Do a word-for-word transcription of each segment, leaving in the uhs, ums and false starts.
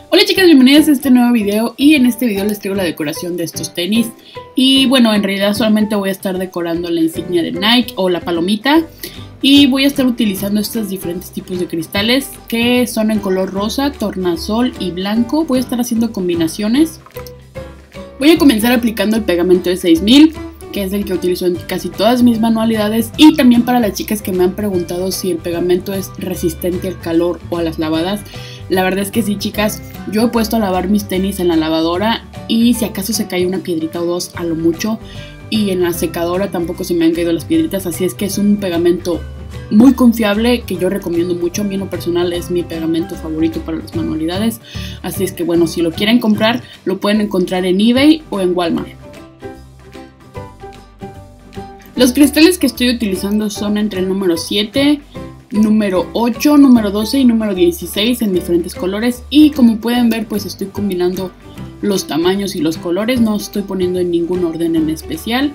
Hola chicas, bienvenidas a este nuevo video y en este video les traigo la decoración de estos tenis. Y bueno, en realidad solamente voy a estar decorando la insignia de Nike o la palomita. Y voy a estar utilizando estos diferentes tipos de cristales que son en color rosa, tornasol y blanco. Voy a estar haciendo combinaciones. Voy a comenzar aplicando el pegamento de seis mil, que es el que utilizo en casi todas mis manualidades. Y también para las chicas que me han preguntado si el pegamento es resistente al calor o a las lavadas. La verdad es que sí, chicas, yo he puesto a lavar mis tenis en la lavadora y si acaso se cae una piedrita o dos a lo mucho, y en la secadora tampoco se me han caído las piedritas, así es que es un pegamento muy confiable que yo recomiendo mucho. A mí en lo personal es mi pegamento favorito para las manualidades, así es que bueno, si lo quieren comprar lo pueden encontrar en eBay o en Walmart. Los cristales que estoy utilizando son entre el número siete, número ocho, número doce y número dieciséis en diferentes colores, y como pueden ver pues estoy combinando los tamaños y los colores, no estoy poniendo en ningún orden en especial.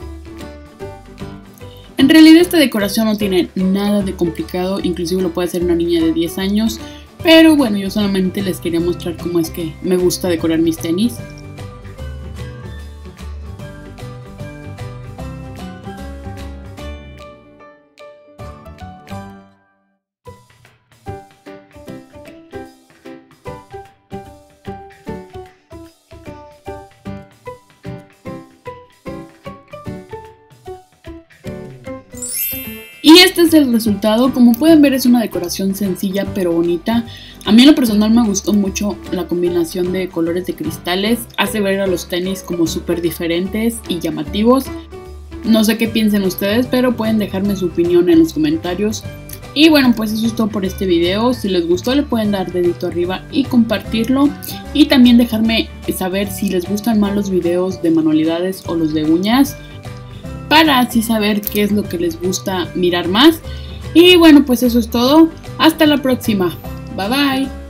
En realidad esta decoración no tiene nada de complicado, inclusive lo puede hacer una niña de diez años, pero bueno, yo solamente les quería mostrar cómo es que me gusta decorar mis tenis. Y este es el resultado. Como pueden ver es una decoración sencilla pero bonita. A mí en lo personal me gustó mucho la combinación de colores de cristales. Hace ver a los tenis como súper diferentes y llamativos. No sé qué piensen ustedes, pero pueden dejarme su opinión en los comentarios. Y bueno, pues eso es todo por este video. Si les gustó le pueden dar dedito arriba y compartirlo. Y también dejarme saber si les gustan más los videos de manualidades o los de uñas, para así saber qué es lo que les gusta mirar más. Y bueno, pues eso es todo. Hasta la próxima. Bye bye.